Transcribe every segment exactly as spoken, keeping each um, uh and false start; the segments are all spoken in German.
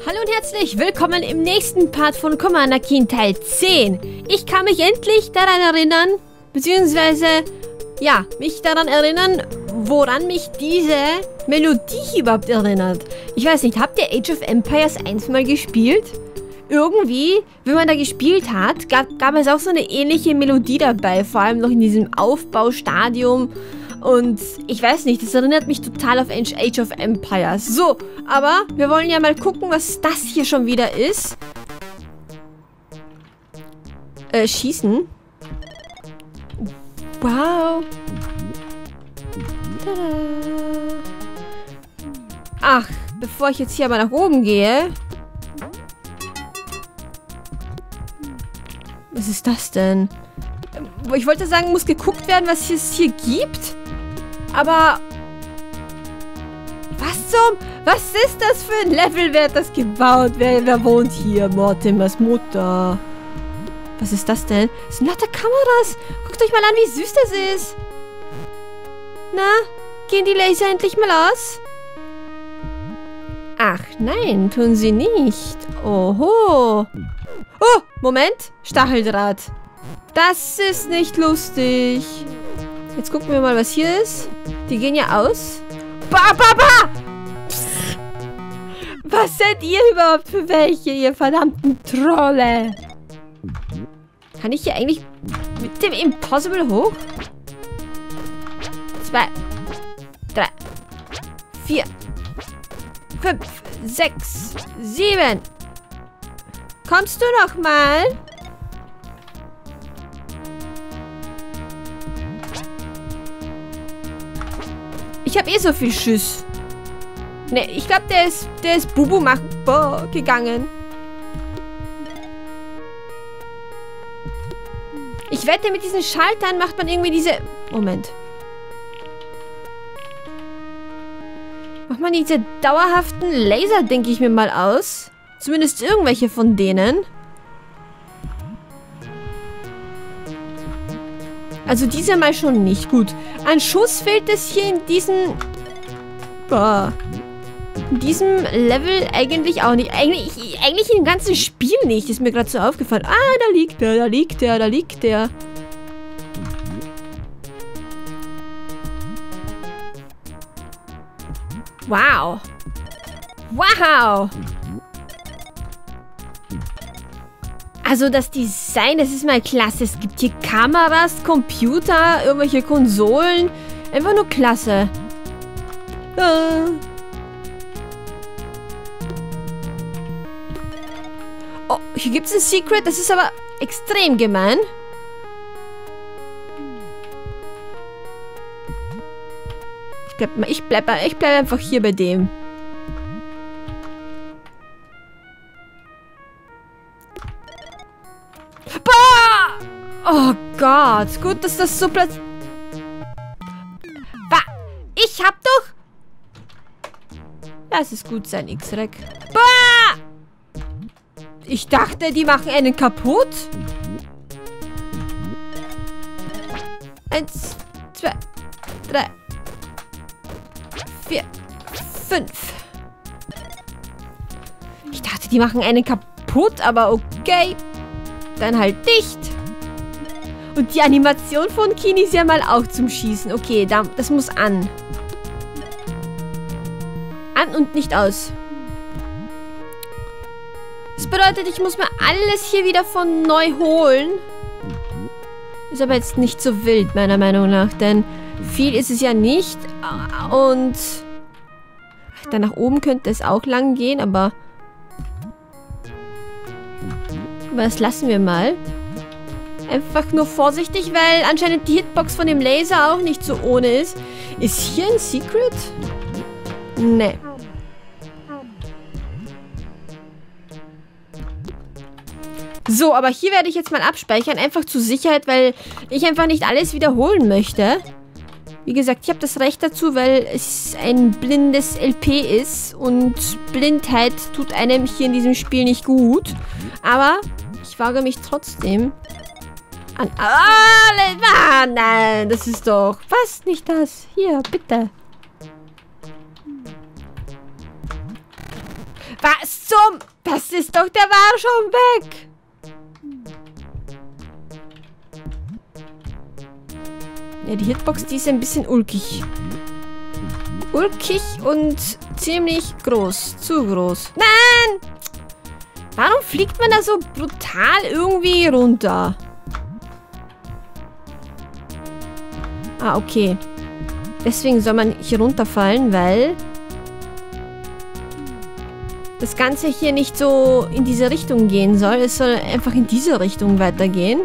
Hallo und herzlich willkommen im nächsten Part von Commander Keen Teil zehn. Ich kann mich endlich daran erinnern, beziehungsweise, ja, mich daran erinnern, woran mich diese Melodie überhaupt erinnert. Ich weiß nicht, habt ihr Age of Empires eins mal gespielt? Irgendwie, wenn man da gespielt hat, gab, gab es auch so eine ähnliche Melodie dabei, vor allem noch in diesem Aufbaustadium. Und ich weiß nicht, das erinnert mich total auf Age of Empires. So, aber wir wollen ja mal gucken, was das hier schon wieder ist. Äh, schießen. Wow. Tada. Ach, bevor ich jetzt hier aber nach oben gehe. Was ist das denn? Ich wollte sagen, muss geguckt werden, was es hier gibt. Aber... Was zum... Was ist das für ein Level? Wer hat das gebaut? Wer, wer wohnt hier? Mortimers Mutter. Was ist das denn? Das sind lauter Kameras. Guckt euch mal an, wie süß das ist. Na? Gehen die Laser endlich mal aus? Ach nein, tun sie nicht. Oho. Oh, Moment. Stacheldraht. Das ist nicht lustig. Jetzt gucken wir mal, was hier ist. Die gehen ja aus. Ba, ba, ba! Psst. Was seid ihr überhaupt für welche, ihr verdammten Trolle? Kann ich hier eigentlich mit dem Impossible hoch? Zwei, drei, vier, fünf, sechs, sieben. Kommst du noch mal? Ich habe eh so viel Schiss. Ne, ich glaube, der ist, der ist Bubu machen boah, gegangen. Ich wette, mit diesen Schaltern macht man irgendwie diese... Moment. Macht man diese dauerhaften Laser, denke ich mir mal aus. Zumindest irgendwelche von denen. Also diese mal schon nicht. Gut. An Schuss fehlt es hier in diesen... Boah. In diesem Level eigentlich auch nicht. Eigentlich, eigentlich im ganzen Spiel nicht. Ist mir gerade so aufgefallen. Ah, da liegt der, da liegt der, da liegt der. Wow. Wow. Also das Design, das ist mal klasse. Es gibt hier Kameras, Computer, irgendwelche Konsolen. Einfach nur klasse. Ah. Oh, hier gibt es ein Secret. Das ist aber extrem gemein. Ich bleib, ich bleib, ich bleib einfach hier bei dem. Oh Gott, gut, dass das so plötzlich... Ich hab doch... Lass es gut sein, X-Rec. Ich dachte, die machen einen kaputt. Eins, zwei, drei, vier, fünf. Ich dachte, die machen einen kaputt, aber okay. Dann halt dicht. Und die Animation von Keen ist ja mal auch zum Schießen. Okay, da, das muss an. An und nicht aus. Das bedeutet, ich muss mir alles hier wieder von neu holen. Ist aber jetzt nicht so wild, meiner Meinung nach. Denn viel ist es ja nicht. Und dann nach oben könnte es auch lang gehen, aber... Aber das lassen wir mal. Einfach nur vorsichtig, weil anscheinend die Hitbox von dem Laser auch nicht so ohne ist. Ist hier ein Secret? Nee. So, aber hier werde ich jetzt mal abspeichern. Einfach zur Sicherheit, weil ich einfach nicht alles wiederholen möchte. Wie gesagt, ich habe das Recht dazu, weil es ein blindes L P ist. Und Blindheit tut einem hier in diesem Spiel nicht gut. Aber ich wage mich trotzdem... An ah, nein, das ist doch... Was? Nicht das. Hier, bitte. Was zum... Das ist doch... Der war schon weg. Ja, die Hitbox, die ist ein bisschen ulkig. Ulkig und ziemlich groß. Zu groß. Nein! Warum fliegt man da so brutal irgendwie runter? Ah, okay. Deswegen soll man hier runterfallen, weil das Ganze hier nicht so in diese Richtung gehen soll. Es soll einfach in diese Richtung weitergehen.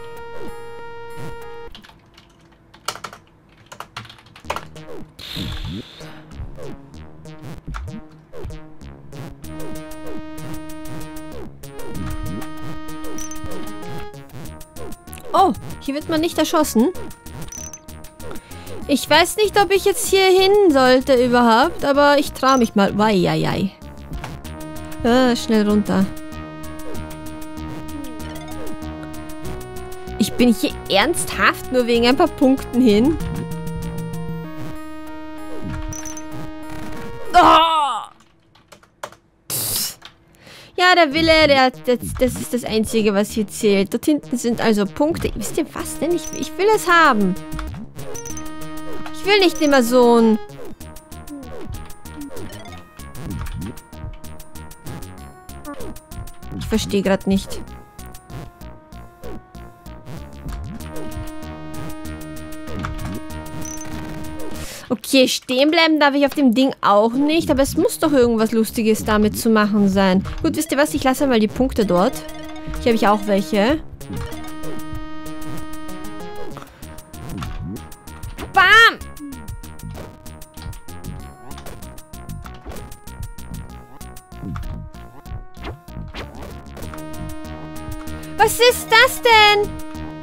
Oh, hier wird man nicht erschossen. Ich weiß nicht, ob ich jetzt hier hin sollte überhaupt, aber ich traue mich mal. Weieiei. Ah, schnell runter. Ich bin hier ernsthaft nur wegen ein paar Punkten hin. Oh! Ja, der Wille, der, der, das ist das Einzige, was hier zählt. Dort hinten sind also Punkte. Wisst ihr was denn? Ich, ich will es haben. Ich will nicht immer so ein... Ich verstehe gerade nicht. Okay, stehen bleiben darf ich auf dem Ding auch nicht, aber es muss doch irgendwas Lustiges damit zu machen sein. Gut, wisst ihr was? Ich lasse mal die Punkte dort. Hier habe ich auch welche. Bam! Was ist das denn?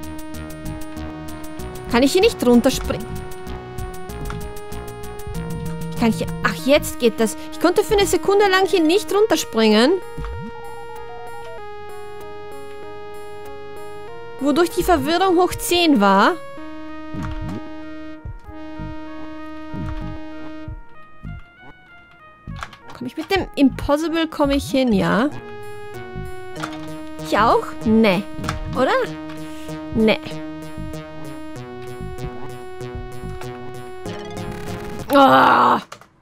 Kann ich hier nicht runterspringen? Kann ich hier... Ach, jetzt geht das. Ich konnte für eine Sekunde lang hier nicht runterspringen. Wodurch die Verwirrung hoch zehn war. Komme ich mit dem Impossible, komme ich hin, ja? Ich auch? Nee. Oder? Nee. Oh.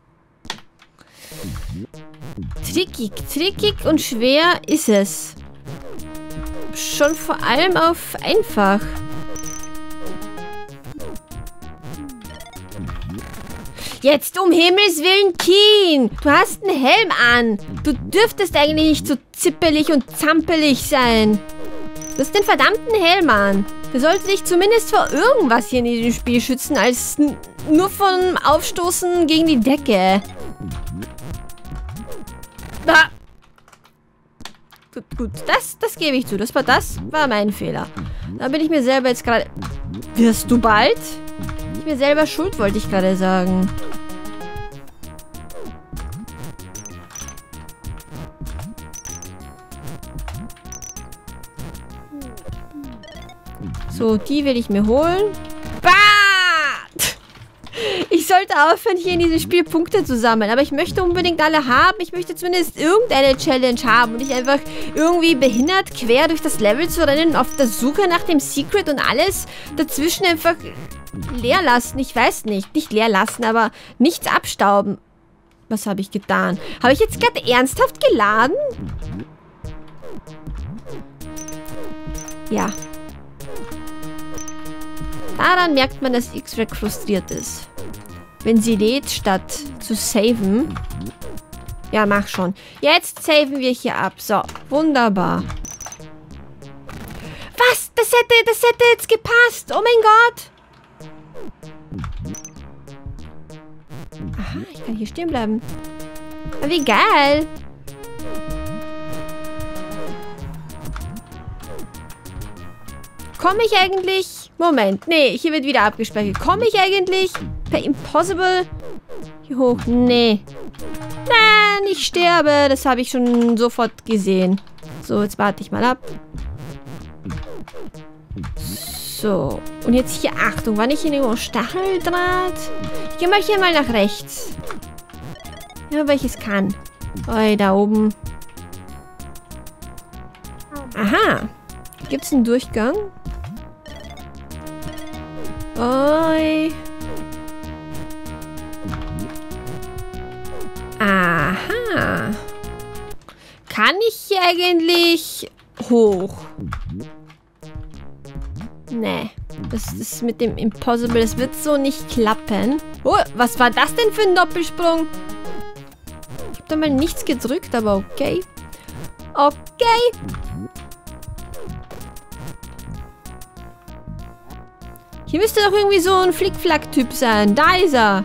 Trickig, trickig und schwer ist es. Schon vor allem auf einfach. Jetzt um Himmels Willen, Keen! Du hast einen Helm an. Du dürftest eigentlich nicht so zippelig und zampelig sein. Du hast den verdammten Helm an. Der sollte dich zumindest vor irgendwas hier in diesem Spiel schützen, als nur vom Aufstoßen gegen die Decke. Ah. Gut, gut. Das, das gebe ich zu. Das war, das war mein Fehler. Da bin ich mir selber jetzt gerade... Wirst du bald? Ich mir selber schuld, wollte ich gerade sagen. So, die will ich mir holen. Bah! Ich sollte aufhören, hier in diesem Spiel Punkte zu sammeln. Aber ich möchte unbedingt alle haben. Ich möchte zumindest irgendeine Challenge haben. Und nicht einfach irgendwie behindert quer durch das Level zu rennen, auf der Suche nach dem Secret und alles dazwischen einfach leer lassen. Ich weiß nicht. Nicht leer lassen, aber nichts abstauben. Was habe ich getan? Habe ich jetzt gerade ernsthaft geladen? Ja. Daran merkt man, dass X-Ray frustriert ist. Wenn sie lädt, statt zu saven. Ja, mach schon. Jetzt saven wir hier ab. So, wunderbar. Was? Das hätte, das hätte jetzt gepasst. Oh mein Gott. Aha, ich kann hier stehen bleiben. Aber wie geil. Komme ich eigentlich... Moment, nee, hier wird wieder abgespeichert. Komme ich eigentlich per Impossible hier hoch? Nee. Nein, ich sterbe. Das habe ich schon sofort gesehen. So, jetzt warte ich mal ab. So. Und jetzt hier, Achtung, war nicht hier irgendwo Stacheldraht? Ich gehe mal hier mal nach rechts. Ja, weil ich es kann. Oi, da oben. Aha. Gibt's einen Durchgang? Oi. Aha. Kann ich hier eigentlich hoch? Nee. Das ist mit dem Impossible. Das wird so nicht klappen. Oh, was war das denn für ein Doppelsprung? Ich habe da mal nichts gedrückt, aber okay. Okay. Hier müsste doch irgendwie so ein Flickflack-Typ sein. Da ist er.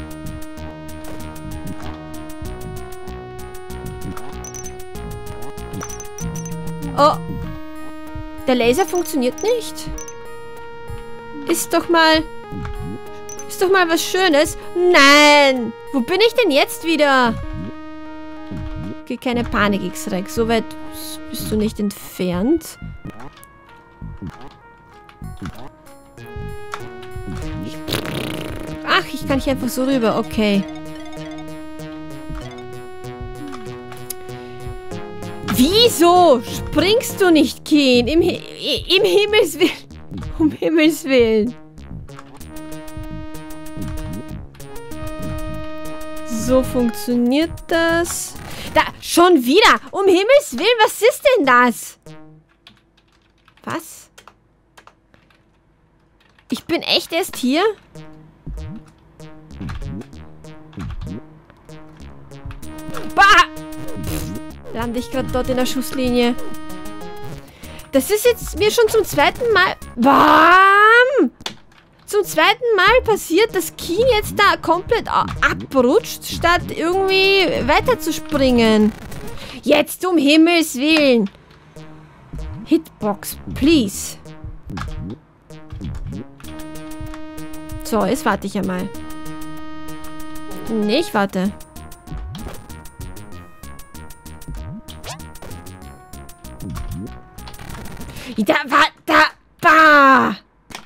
Oh. Der Laser funktioniert nicht. Ist doch mal... Ist doch mal was Schönes. Nein! Wo bin ich denn jetzt wieder? Okay, keine Panik, X-Rex. So weit bist du nicht entfernt. Ach, ich kann hier einfach so rüber. Okay. Wieso springst du nicht, Keen? Im, Hi im Himmels Willen. Um Himmels Willen. So funktioniert das. Da, schon wieder. Um Himmels Willen, was ist denn das? Was? Ich bin echt erst hier? Bah! Lande ich gerade dort in der Schusslinie. Das ist jetzt mir schon zum zweiten Mal... Bam! Zum zweiten Mal passiert, dass Keen jetzt da komplett abrutscht, statt irgendwie weiter zu springen. Jetzt um Himmels Willen. Hitbox, please. So, jetzt warte ich einmal. Nee, ich warte. Da war... Da... Bah!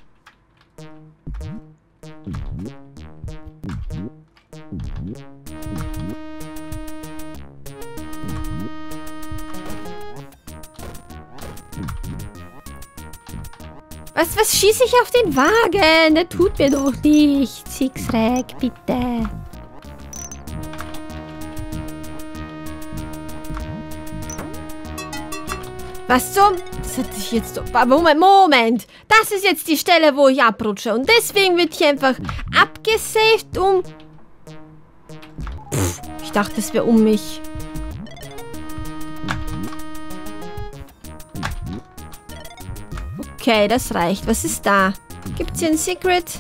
Was, was schieße ich auf den Wagen? Der tut mir doch nichts. X-Rex, bitte. Was zum... Das hat sich jetzt... Moment, Moment. Das ist jetzt die Stelle, wo ich abrutsche. Und deswegen wird hier einfach abgesaved um... Pff, ich dachte, es wäre um mich. Okay, das reicht. Was ist da? Gibt's hier ein Secret?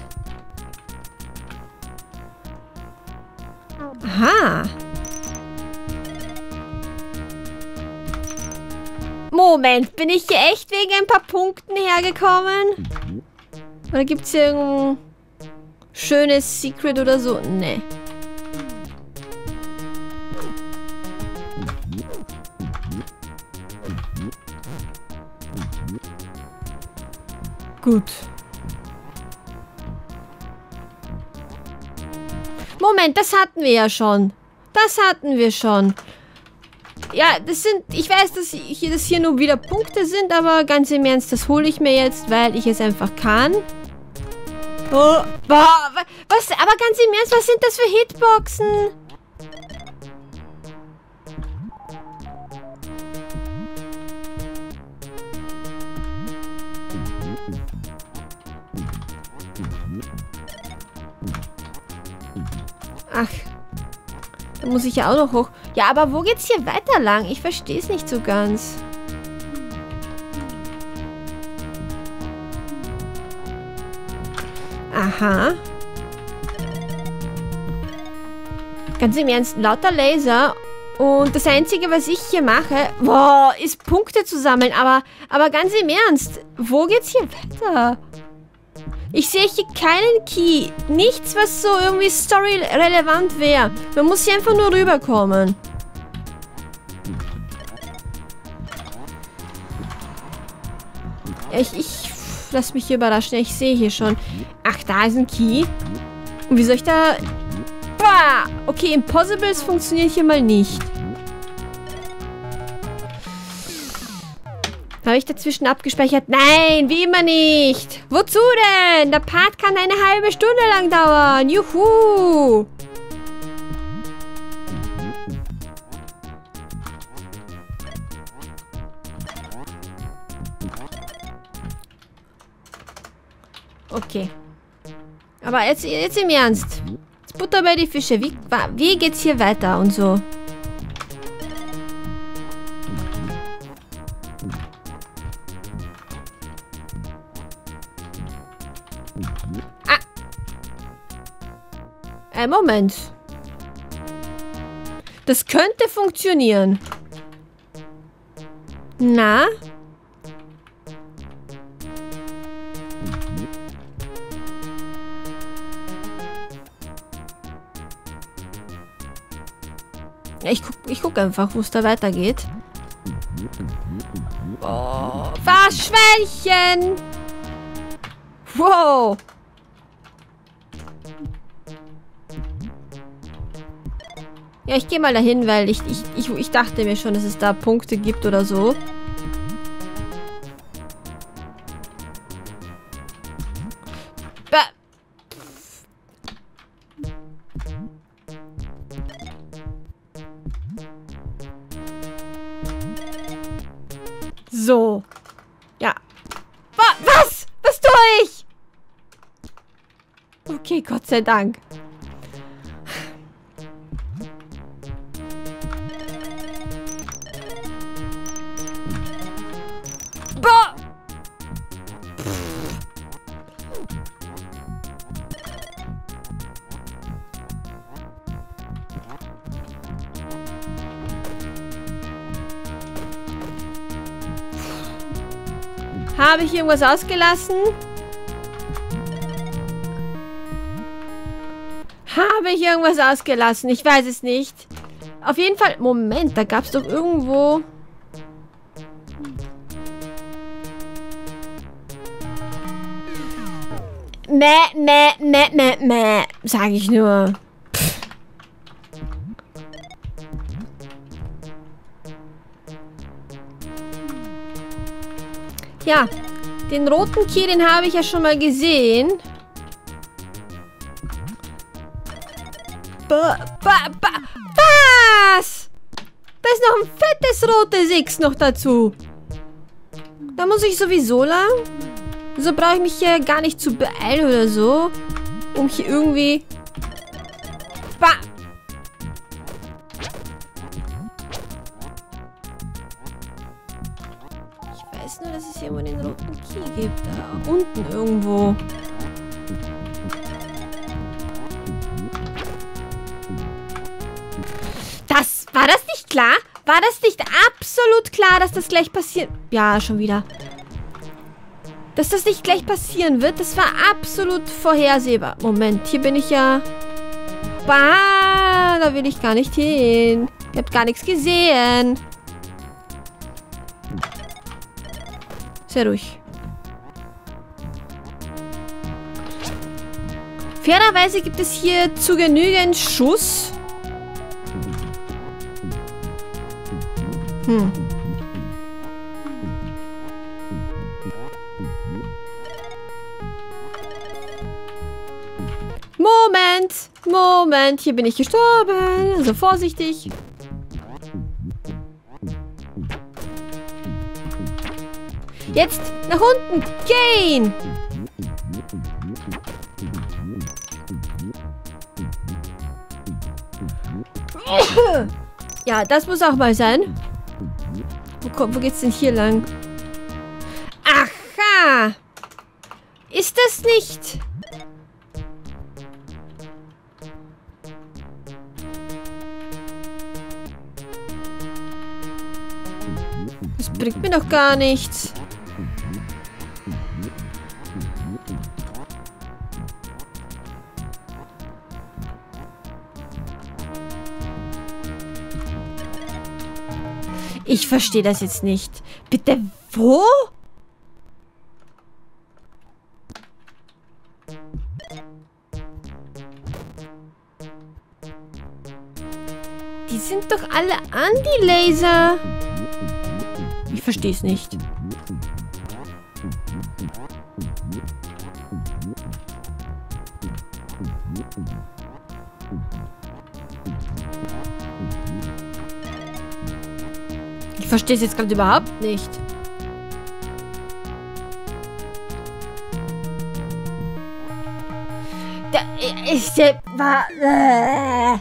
Aha. Moment, bin ich hier echt wegen ein paar Punkten hergekommen? Oder gibt's hier irgendein schönes Secret oder so? Nee. Gut. Moment, das hatten wir ja schon. Das hatten wir schon. Ja, das sind... Ich weiß, dass hier, dass hier nur wieder Punkte sind, aber ganz im Ernst, das hole ich mir jetzt, weil ich es einfach kann. Oh, boah, was? Aber ganz im Ernst, was sind das für Hitboxen? Ach, da muss ich ja auch noch hoch. Ja, aber wo geht's hier weiter lang? Ich verstehe es nicht so ganz. Aha. Ganz im Ernst, lauter Laser. Und das Einzige, was ich hier mache, boah, ist Punkte zu sammeln. Aber, aber ganz im Ernst, wo geht's hier weiter? Ich sehe hier keinen Key. Nichts, was so irgendwie story-relevant wäre. Man muss hier einfach nur rüberkommen. Ich, ich lass mich hier überraschen. Ich sehe hier schon. Ach, da ist ein Key. Und wie soll ich da... Boah! Okay, Impossibles funktioniert hier mal nicht. Habe ich dazwischen abgespeichert? Nein, wie immer nicht. Wozu denn? Der Part kann eine halbe Stunde lang dauern. Juhu. Okay. Aber jetzt, jetzt im Ernst. Jetzt Butter bei die Fische. Wie, wie geht's hier weiter und so? Ah. Ein Moment. Das könnte funktionieren. Na? Ich guck, ich guck einfach, wo es da weitergeht. Oh, Verschwänchen! Wow! Ja, ich gehe mal dahin, weil ich, ich, ich, ich dachte mir schon, dass es da Punkte gibt oder so. So. Ja. Was? Was tue ich? Okay, Gott sei Dank. Boah. Habe ich irgendwas ausgelassen? Habe ich irgendwas ausgelassen? Ich weiß es nicht. Auf jeden Fall... Moment, da gab es doch irgendwo... Mäh, mäh, mäh, mäh, mäh, sag ich nur. Pff. Ja, den roten Key, den habe ich ja schon mal gesehen. Ba, ba, ba, was? Da ist noch ein fettes rotes X noch dazu. Da muss ich sowieso lang. So brauche ich mich ja gar nicht zu beeilen oder so. Um hier irgendwie... Ba! Ich weiß nur, dass es hier immer den roten Key gibt. Da unten irgendwo. Das... War das nicht klar? War das nicht absolut klar, dass das gleich passiert? Ja, schon wieder. Dass das nicht gleich passieren wird, das war absolut vorhersehbar. Moment, hier bin ich ja... Bah, da will ich gar nicht hin. Ich habe gar nichts gesehen. Sehr ruhig. Fairerweise gibt es hier zu genügend Schuss. Hm. Moment, Moment, hier bin ich gestorben. Also vorsichtig. Jetzt nach unten gehen. Ja, das muss auch mal sein. Wo, kommt, wo geht's denn hier lang? Aha! Ist das nicht... Das bringt mir doch gar nichts. Ich verstehe das jetzt nicht. Bitte, wo? Die sind doch alle an, die Laser. Wie verstehe es nicht. Ich verstehe es jetzt gerade überhaupt nicht. Da, ich, äh,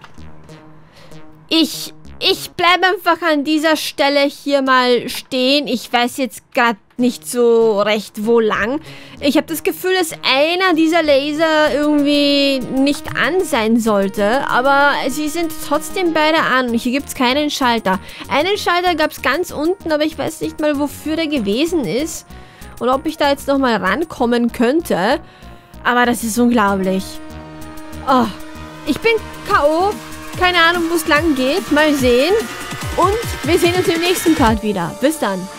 ich, ich bleibe einfach an dieser Stelle hier mal stehen. Ich weiß jetzt gerade nicht so recht, wo lang. Ich habe das Gefühl, dass einer dieser Laser irgendwie nicht an sein sollte, aber sie sind trotzdem beide an. Hier gibt es keinen Schalter. Einen Schalter gab es ganz unten, aber ich weiß nicht mal, wofür der gewesen ist und ob ich da jetzt nochmal rankommen könnte. Aber das ist unglaublich. Oh, ich bin K O. Keine Ahnung, wo es lang geht. Mal sehen. Und wir sehen uns im nächsten Part wieder. Bis dann.